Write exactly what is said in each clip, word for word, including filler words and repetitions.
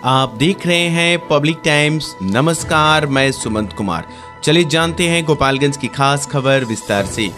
आप देख रहे हैं पब्लिक टाइम्स। नमस्कार, मैं सुमंत कुमार। चलिए जानते हैं गोपालगंज की खास खबर विस्तार से।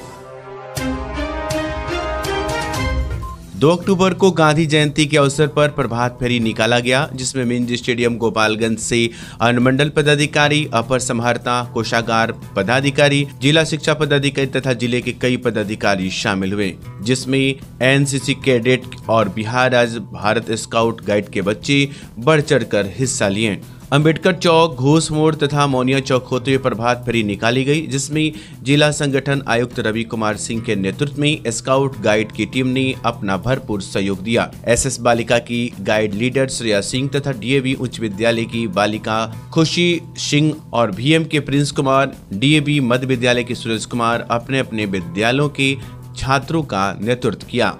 दो अक्टूबर को गांधी जयंती के अवसर पर प्रभात फेरी निकाला गया, जिसमें मिंज स्टेडियम गोपालगंज से अनुमंडल पदाधिकारी, अपर समाहर्ता, कोषागार पदाधिकारी, जिला शिक्षा पदाधिकारी तथा जिले के कई पदाधिकारी शामिल हुए, जिसमें एनसीसी कैडेट और बिहार राज्य भारत स्काउट गाइड के बच्चे बढ़ चढ़कर हिस्सा लिए। अंबेडकर चौक, घोष मोड़ तथा मोनिया चौक होते हुए प्रभात फेरी निकाली गई, जिसमें जिला संगठन आयुक्त रवि कुमार सिंह के नेतृत्व में स्काउट गाइड की टीम ने अपना भरपूर सहयोग दिया। एसएस बालिका की गाइड लीडर श्रेया सिंह तथा डीएवी उच्च विद्यालय की बालिका खुशी सिंह और भीएम के प्रिंस कुमार, डीएवी मध्य विद्यालय के सूरज कुमार अपने अपने विद्यालयों के छात्रों का नेतृत्व किया।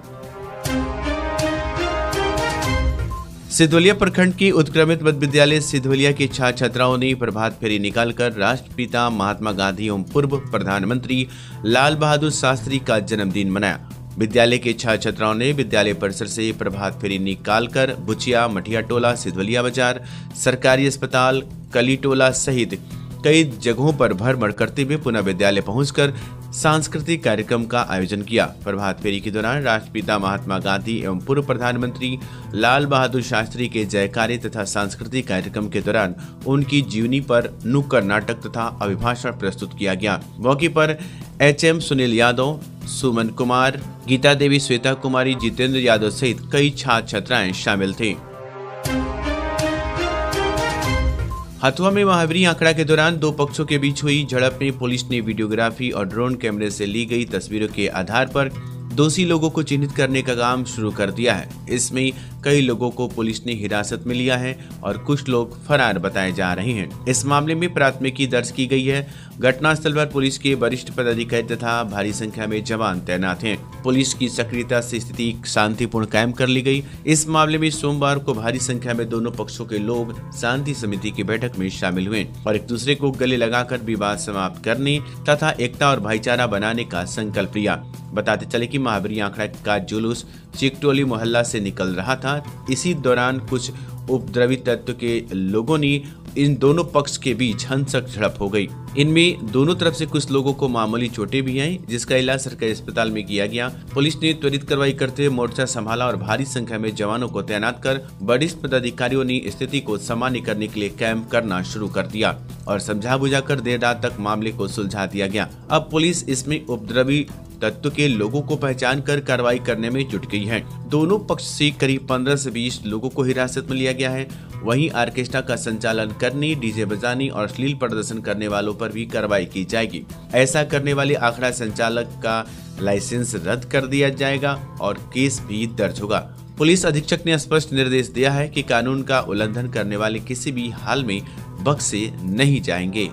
सिधवलिया प्रखंड की उत्क्रमित मध्य विद्यालय सिधवलिया के छात्र छात्राओं ने प्रभात फेरी निकालकर राष्ट्रपिता महात्मा गांधी एवं पूर्व प्रधानमंत्री लाल बहादुर शास्त्री का जन्मदिन मनाया। विद्यालय के छात्र छात्राओं ने विद्यालय परिसर से प्रभात फेरी निकालकर बुचिया, मठिया टोला, सिधवलिया बाजार, सरकारी अस्पताल, कली टोला सहित कई जगहों पर भ्रमण करते हुए पुनः विद्यालय पहुंचकर सांस्कृतिक कार्यक्रम का आयोजन किया। प्रभात फेरी के दौरान राष्ट्रपिता महात्मा गांधी एवं पूर्व प्रधानमंत्री लाल बहादुर शास्त्री के जयकारे तथा सांस्कृतिक कार्यक्रम के दौरान उनकी जीवनी पर नुक्कड़ नाटक तथा अभिभाषण प्रस्तुत किया गया। मौके पर एचएम सुनील यादव, सुमन कुमार, गीता देवी, श्वेता कुमारी, जितेंद्र यादव सहित कई छात्र छात्राएं शामिल थे। हथुआ में महावीरी आंकड़ा के दौरान दो पक्षों के बीच हुई झड़प में पुलिस ने वीडियोग्राफी और ड्रोन कैमरे से ली गई तस्वीरों के आधार पर दोषी लोगों को चिन्हित करने का काम शुरू कर दिया है। इसमें कई लोगों को पुलिस ने हिरासत में लिया है और कुछ लोग फरार बताए जा रहे हैं। इस मामले में प्राथमिकी दर्ज की गई है। घटनास्थल पर पुलिस के वरिष्ठ पदाधिकारी तथा भारी संख्या में जवान तैनात हैं। पुलिस की सक्रियता से स्थिति शांतिपूर्ण कायम कर ली गई। इस मामले में सोमवार को भारी संख्या में दोनों पक्षों के लोग शांति समिति की बैठक में शामिल हुए और एक दूसरे को गले लगाकर विवाद समाप्त करने तथा एकता और भाईचारा बनाने का संकल्प लिया। बताते चले कि महावीरी आंकड़ा का जुलूस चिकटोली मोहल्ला से निकल रहा था। इसी दौरान कुछ उपद्रवी तत्व के लोगों ने इन दोनों पक्ष के बीच हिंसक झड़प हो गई। इनमें दोनों तरफ से कुछ लोगों को मामूली चोटें भी आई, जिसका इलाज सरकारी अस्पताल में किया गया। पुलिस ने त्वरित कार्रवाई करते हुए मोर्चा संभाला और भारी संख्या में जवानों को तैनात कर वरिष्ठ पदाधिकारियों ने स्थिति को सामान्य करने के लिए कैंप करना शुरू कर दिया और समझा बुझाकर देर रात तक मामले को सुलझा दिया गया। अब पुलिस इसमें उपद्रवी तत्व के लोगों को पहचान कर कार्रवाई करने में जुट गई है। दोनों पक्ष से करीब पंद्रह से बीस लोगों को हिरासत में लिया गया है। वहीं ऑर्केस्ट्रा का संचालन करने, डीजे बजाने और अश्लील प्रदर्शन करने वालों पर भी कार्रवाई की जाएगी। ऐसा करने वाले आखड़ा संचालक का लाइसेंस रद्द कर दिया जाएगा और केस भी दर्ज होगा। पुलिस अधीक्षक ने स्पष्ट निर्देश दिया है कि कानून का उल्लंघन करने वाले किसी भी हाल में बख्शे नहीं जाएंगे।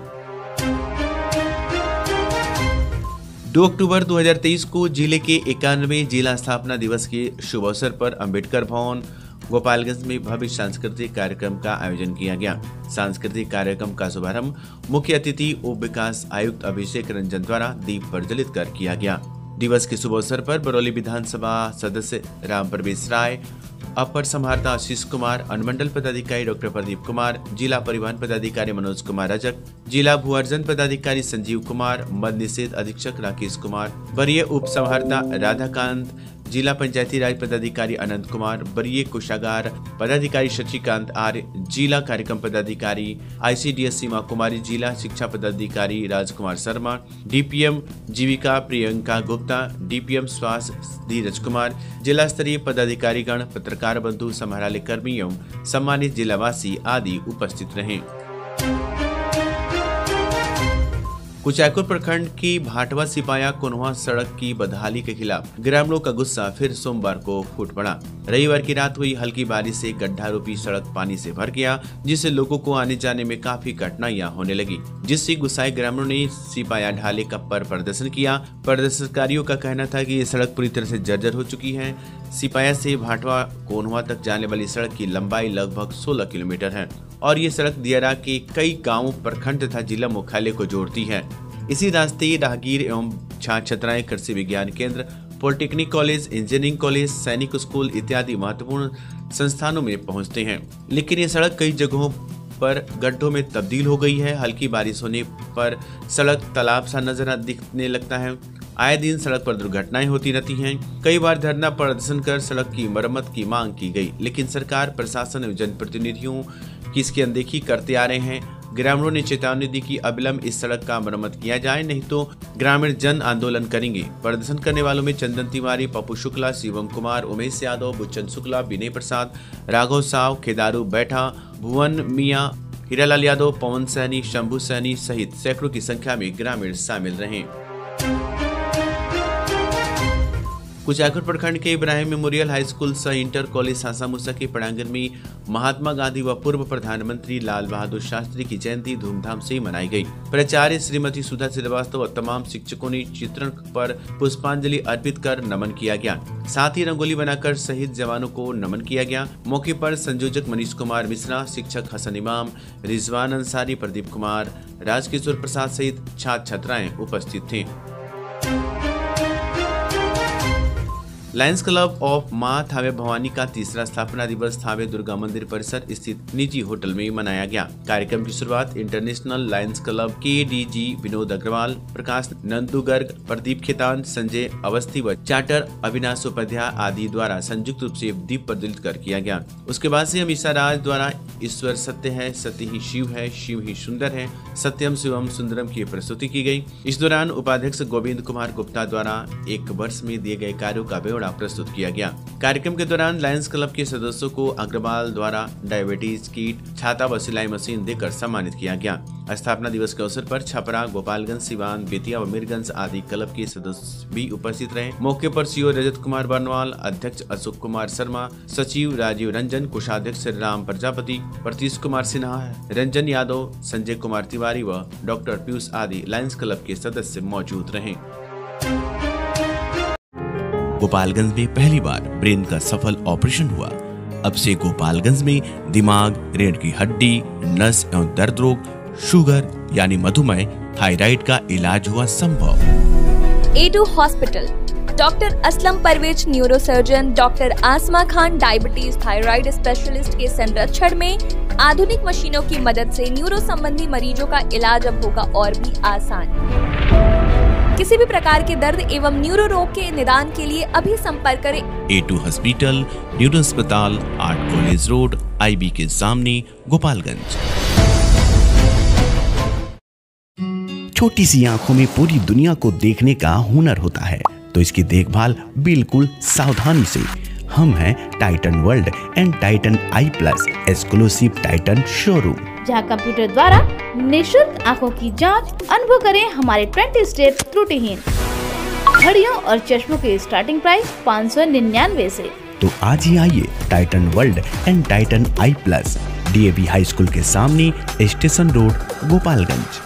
दो अक्टूबर दो हज़ार तेईस को जिले के इक्यानवे जिला स्थापना दिवस के शुभ अवसर पर अंबेडकर भवन गोपालगंज में भव्य सांस्कृतिक कार्यक्रम का आयोजन किया गया। सांस्कृतिक कार्यक्रम का शुभारंभ मुख्य अतिथि उप विकास आयुक्त अभिषेक रंजन द्वारा दीप प्रज्वलित कर किया गया। दिवस के शुभ अवसर पर बरौली विधानसभा सदस्य राम प्रवेश राय, अपर समाहर्ता आशीष कुमार, अनुमंडल पदाधिकारी डॉक्टर प्रदीप कुमार, जिला परिवहन पदाधिकारी मनोज कुमार रजक, जिला भू अर्जन पदाधिकारी संजीव कुमार, मद निषेध अधीक्षक राकेश कुमार, वरीय उप समाहर्ता राधाकांत, जिला पंचायती राज पदाधिकारी अनंत कुमार, वरीय कोषागार पदाधिकारी शशिकांत आर्य, जिला कार्यक्रम पदाधिकारी आईसीडीएस सीमा कुमारी, जिला शिक्षा पदाधिकारी राजकुमार शर्मा, डीपीएम जीविका प्रियंका गुप्ता, डीपीएम स्वास्थ्य धीरज कुमार, जिला स्तरीय पदाधिकारीगण, पत्रकार बंधु, समाहरणालय कर्मी एवं सम्मानित जिलावासी आदि उपस्थित रहे। कुचायकोट प्रखंड की भाटवा सिपाया कोन्हवा सड़क की बदहाली के खिलाफ ग्रामीणों का गुस्सा फिर सोमवार को फूट पड़ा। रविवार की रात हुई हल्की बारिश से गड्ढा रूपी सड़क पानी से भर गया, जिससे लोगों को आने जाने में काफी कठिनाइयां होने लगी, जिससे गुस्साए ग्रामीणों ने सिपाया ढाले का पर प्रदर्शन किया। प्रदर्शनकारियों का कहना था कि ये सड़क पूरी तरह से जर्जर हो चुकी है। सिपाया से भाटवा कोन्हवा तक जाने वाली सड़क की लंबाई लगभग सोलह किलोमीटर है और ये सड़क दियारा के कई गाँव, प्रखंड तथा जिला मुख्यालय को जोड़ती है। इसी रास्ते राहगीर एवं छात्र छात्राएं कृषि विज्ञान केंद्र, polytechnic college, engineering college, Sainik school इत्यादि महत्वपूर्ण संस्थानों में पहुंचते हैं। लेकिन ये सड़क कई जगहों पर गड्ढों में तब्दील हो गई है। हल्की बारिश होने पर सड़क तालाब सा नजर दिखने लगता है। आए दिन सड़क पर दुर्घटनाएं होती रहती हैं। कई बार धरना प्रदर्शन कर सड़क की मरम्मत की मांग की गई, लेकिन सरकार, प्रशासन एवं जनप्रतिनिधियों की इसकी अनदेखी करते आ रहे हैं। ग्रामीणों ने चेतावनी दी कि अविलंब इस सड़क का मरम्मत किया जाए, नहीं तो ग्रामीण जन आंदोलन करेंगे। प्रदर्शन करने वालों में चंदन तिवारी, पप्पू शुक्ला, शिवम कुमार, उमेश यादव, बुच्चन शुक्ला, विनय प्रसाद, राघव साव, केदारू बैठा, भुवन मिया, हीरालाल यादव, पवन सैनी, शंभू सैनी सहित सैकड़ों की संख्या में ग्रामीण शामिल रहे। कुचायकोट प्रखंड के इब्राहिम मेमोरियल हाई स्कूल सह इंटर कॉलेज सासामुसा के प्रांगण में महात्मा गांधी व पूर्व प्रधानमंत्री लाल बहादुर शास्त्री की जयंती धूमधाम से मनाई गई। प्राचार्य श्रीमती सुधा श्रीवास्तव और तमाम शिक्षकों ने चित्रण पर पुष्पांजलि अर्पित कर नमन किया गया। साथ ही रंगोली बनाकर शहीद जवानों को नमन किया गया। मौके पर संयोजक मनीष कुमार मिश्रा, शिक्षक हसन इमाम, रिजवान अंसारी, प्रदीप कुमार, राजकिशोर प्रसाद सहित छात्र छात्राएं उपस्थित थे। लायंस क्लब ऑफ मां थावे भवानी का तीसरा स्थापना दिवस थावे दुर्गा मंदिर परिसर स्थित निजी होटल में मनाया गया। कार्यक्रम की शुरुआत इंटरनेशनल लायंस क्लब के डीजी विनोद अग्रवाल, प्रकाश नंदू गर्ग, प्रदीप खेतान, संजय अवस्थी व चार्टर अविनाश उपाध्याय आदि द्वारा संयुक्त रूप से दीप प्रज्वलित कर किया गया। उसके बाद से अमीषा राज द्वारा ईश्वर सत्य है, सत्य ही शिव है, शिव ही सुंदर है, सत्यम शिवम सुंदरम की प्रस्तुति की गई। इस दौरान उपाध्यक्ष गोविंद कुमार गुप्ता द्वारा एक वर्ष में दिए गए कार्यों का ब्यौरा प्रस्तुत किया गया। कार्यक्रम के दौरान लायंस क्लब के सदस्यों को अग्रवाल द्वारा डायबिटीज किट, छाता व सिलाई मशीन देकर सम्मानित किया गया। स्थापना दिवस के अवसर पर छपरा, गोपालगंज, सिवान, बेतिया व मीरगंज आदि क्लब के सदस्य भी उपस्थित रहे। मौके पर सीओ रजत कुमार बर्नवाल, अध्यक्ष अशोक कुमार शर्मा, सचिव राजीव रंजन, कोषाध्यक्ष राम प्रजापति, प्रतीश कुमार सिन्हा, रंजन यादव, संजय कुमार तिवारी व डॉक्टर पीयूष आदि लायंस क्लब के सदस्य मौजूद रहे। गोपालगंज में पहली बार ब्रेन का सफल ऑपरेशन हुआ। अब से गोपालगंज में दिमाग, रीढ़ की हड्डी, नस एवं दर्द रोग, शुगर यानी मधुमेह, थायराइड का इलाज हुआ संभव। A two hospital, doctor Aslam Parvez neurosurgeon, doctor Asma Khan diabetes thyroid specialist के संरक्षण में आधुनिक मशीनों की मदद से न्यूरो संबंधी मरीजों का इलाज अब होगा और भी आसान। किसी भी प्रकार के दर्द एवं न्यूरो रोग के निदान के लिए अभी संपर्क करें। ए टू हॉस्पिटल, न्यूरो अस्पताल, आर्ट कॉलेज रोड, आईबी के सामने, गोपालगंज। छोटी सी आंखों में पूरी दुनिया को देखने का हुनर होता है, तो इसकी देखभाल बिल्कुल सावधानी से। हम हैं Titan world and Titan eye plus exclusive Titan showroom, जहां कंप्यूटर द्वारा निशुल्क आंखों की जांच अनुभव करें हमारे बीस स्टेप त्रुटिहीन। घड़ियों और चश्मों के स्टार्टिंग प्राइस पाँच सौ निन्यानवे से। तो आज ही आइए Titan world and Titan eye plus, DAV high school के सामने, स्टेशन रोड, गोपालगंज।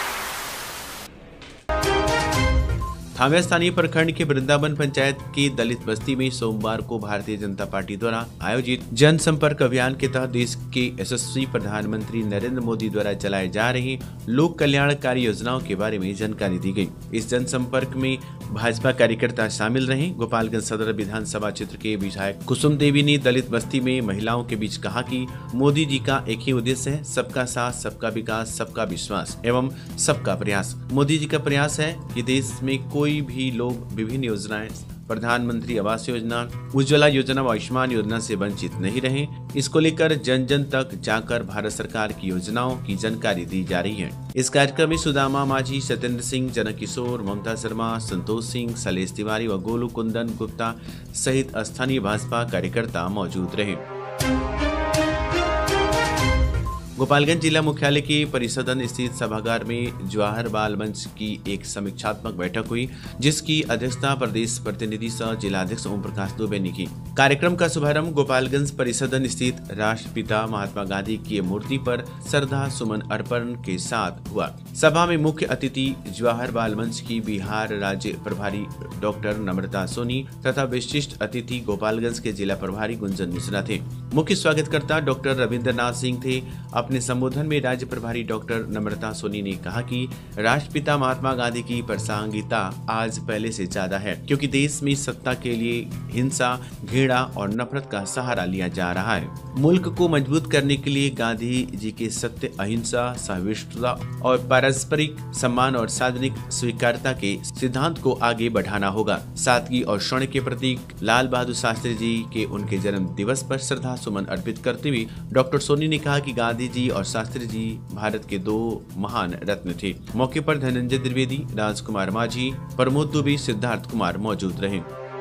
थावे स्थानीय प्रखंड के वृंदावन पंचायत की दलित बस्ती में सोमवार को भारतीय जनता पार्टी द्वारा आयोजित जनसंपर्क अभियान के तहत देश के यशस्वी प्रधानमंत्री नरेंद्र मोदी द्वारा चलाए जा रही लोक कल्याणकारी योजनाओं के बारे में जानकारी दी गई। इस जनसंपर्क में भाजपा कार्यकर्ता शामिल रहे। गोपालगंज सदर विधानसभा क्षेत्र के विधायक कुसुम देवी ने दलित बस्ती में महिलाओं के बीच कहा कि मोदी जी का एक ही उद्देश्य है, सबका साथ, सबका विकास, सबका विश्वास एवं सबका प्रयास। मोदी जी का प्रयास है कि देश में कोई भी लोग विभिन्न योजनाएं, प्रधानमंत्री आवास योजना, उज्ज्वला योजना व आयुष्मान योजना से वंचित नहीं रहे। इसको लेकर जन जन तक जाकर भारत सरकार की योजनाओं की जानकारी दी जा रही है। इस कार्यक्रम में सुदामा माझी, सत्येंद्र सिंह, जनक किशोर, ममता शर्मा, संतोष सिंह, शैलेश तिवारी व गोलू कुंदन गुप्ता सहित स्थानीय भाजपा कार्यकर्ता मौजूद रहे। गोपालगंज जिला मुख्यालय के परिसदन स्थित सभागार में जवाहर बाल मंच की एक समीक्षात्मक बैठक हुई, जिसकी अध्यक्षता प्रदेश प्रतिनिधि सह जिलाध्यक्ष ओम प्रकाश दुबे ने की। कार्यक्रम का शुभारंभ गोपालगंज परिसदन स्थित राष्ट्रपिता महात्मा गांधी की मूर्ति पर श्रद्धा सुमन अर्पण के साथ हुआ। सभा में मुख्य अतिथि जवाहर बाल मंच की बिहार राज्य प्रभारी डॉक्टर नम्रता सोनी तथा विशिष्ट अतिथि गोपालगंज के जिला प्रभारी गुंजन मिश्रा थे। मुख्य स्वागतकर्ता डॉक्टर रविंद्रनाथ सिंह थे। अपने संबोधन में राज्य प्रभारी डॉक्टर नम्रता सोनी ने कहा कि राष्ट्रपिता महात्मा गांधी की प्रासंगिकता आज पहले से ज्यादा है, क्योंकि देश में सत्ता के लिए हिंसा, घृणा और नफरत का सहारा लिया जा रहा है। मुल्क को मजबूत करने के लिए गांधी जी के सत्य, अहिंसा, सहिष्णुता और पारस्परिक सम्मान और सार्वजनिक स्वीकार्यता के सिद्धांत को आगे बढ़ाना होगा। सादगी और शौर्य के प्रतीक लाल बहादुर शास्त्री जी के उनके जन्म दिवस पर श्रद्धा सुमन अर्पित करते हुए डॉक्टर सोनी ने कहा कि गांधी जी और शास्त्री जी भारत के दो महान रत्न थे। मौके पर धनंजय द्विवेदी, राजकुमार माझी, प्रमोद दुबे, सिद्धार्थ कुमार मौजूद रहे।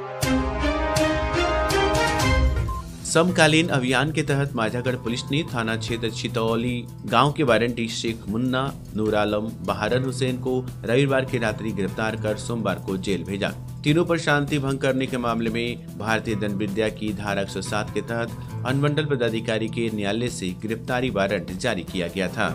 समकालीन अभियान के तहत माझागढ़ पुलिस ने थाना क्षेत्र छितौली गांव के वारंटी शेख मुन्ना, नूर आलम, बहारन हुसैन को रविवार की रात्रि गिरफ्तार कर सोमवार को जेल भेजा। तीनों पर शांति भंग करने के मामले में भारतीय दंड विद्या की धारा एक सौ सात के तहत अनुमंडल पदाधिकारी के न्यायालय से गिरफ्तारी वारंट जारी किया गया था।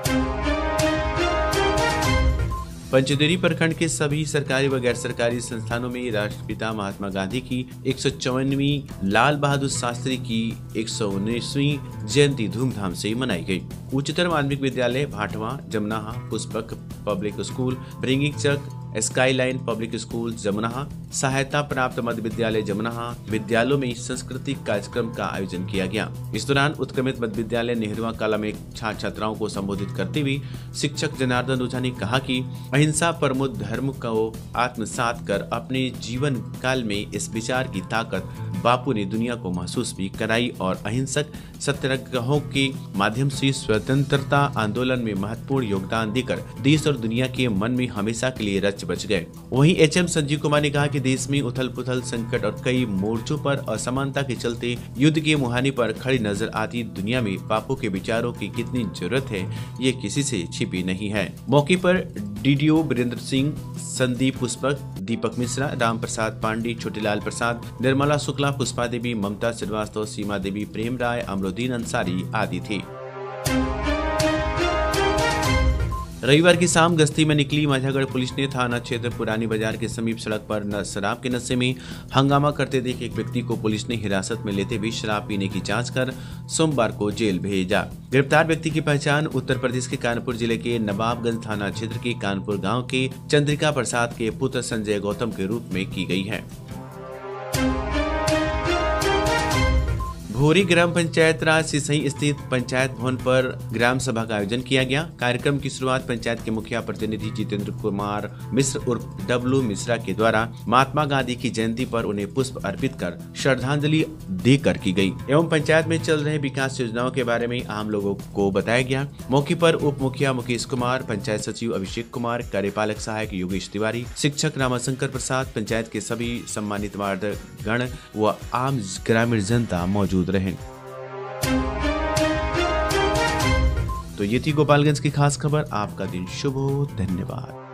पंचदेरी प्रखंड के सभी सरकारी व गैर सरकारी संस्थानों में राष्ट्रपिता महात्मा गांधी की एक सौ चौवनवीं, लाल बहादुर शास्त्री की एक सौ उन्नीसवीं जयंती धूमधाम से मनाई गई। उच्चतर माध्यमिक विद्यालय Bhatwa, Jamunaha, Pushpak public school, Bhringichak, skyline public school Jamunaha, सहायता प्राप्त मध्य विद्यालय जमुनाहा विद्यालयों में सांस्कृतिक कार्यक्रम का आयोजन किया गया। इस दौरान उत्क्रमित मध्य विद्यालय नेहरूआ कला में छात्र छात्राओं को संबोधित करते हुए शिक्षक जनार्दन ओझा ने कहा कि अहिंसा परमो धर्म को आत्मसात कर अपने जीवन काल में इस विचार की ताकत बापू ने दुनिया को महसूस भी कराई और अहिंसक सत्याग्रहों के माध्यम से स्वतंत्रता आंदोलन में महत्वपूर्ण योगदान देकर देश और दुनिया के मन में हमेशा के लिए रच बच गए। वहीं एच एम संजीव कुमार ने कहा कि देश में उथल पुथल, संकट और कई मोर्चों पर असमानता के चलते युद्ध के मुहाने पर खड़ी नजर आती दुनिया में बापू के विचारों की कितनी जरूरत है, ये किसी से छिपी नहीं है। मौके पर D D O Virendra Singh, Sandeep Pushpak, Deepak Mishra, Ram Prasad Pandey, Chhotelal Prasad, Nirmala Shukla, Pushpa Devi, Mamta Srivastava, Seema Devi, Prem Rai, Amruddin Ansari आदि थे। रविवार की शाम गश्ती में निकली माझागढ़ पुलिस ने थाना क्षेत्र पुरानी बाजार के समीप सड़क पर शराब के नशे में हंगामा करते देखे एक व्यक्ति को पुलिस ने हिरासत में लेते हुए शराब पीने की जांच कर सोमवार को जेल भेजा। गिरफ्तार व्यक्ति की पहचान उत्तर प्रदेश के कानपुर जिले के नवाबगंज थाना क्षेत्र के कानपुर गाँव के चंद्रिका प्रसाद के पुत्र संजय गौतम के रूप में की गई है। भोरी ग्राम पंचायत राज सिसई स्थित पंचायत भवन पर ग्राम सभा का आयोजन किया गया। कार्यक्रम की शुरुआत पंचायत के मुखिया प्रतिनिधि जितेंद्र कुमार मिश्र उर्फ डब्लू मिश्रा के द्वारा महात्मा गांधी की जयंती पर उन्हें पुष्प अर्पित कर श्रद्धांजलि देकर की गई एवं पंचायत में चल रहे विकास योजनाओं के बारे में आम लोगों को बताया गया। मौके पर उप मुखिया मुकेश कुमार, पंचायत सचिव अभिषेक कुमार, कार्यपालक सहायक योगेश तिवारी, शिक्षक रामाशंकर प्रसाद, पंचायत के सभी सम्मानित वार्डगण व आम ग्रामीण जनता मौजूद रहे। तो ये थी गोपालगंज की खास खबर। आपका दिन शुभ हो। धन्यवाद।